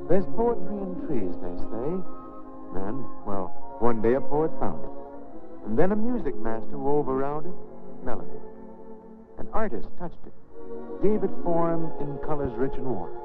There's poetry in trees, they say. And, well, one day a poet found it. And then a music master wove around it melody. An artist touched it, gave it form in colors rich and warm.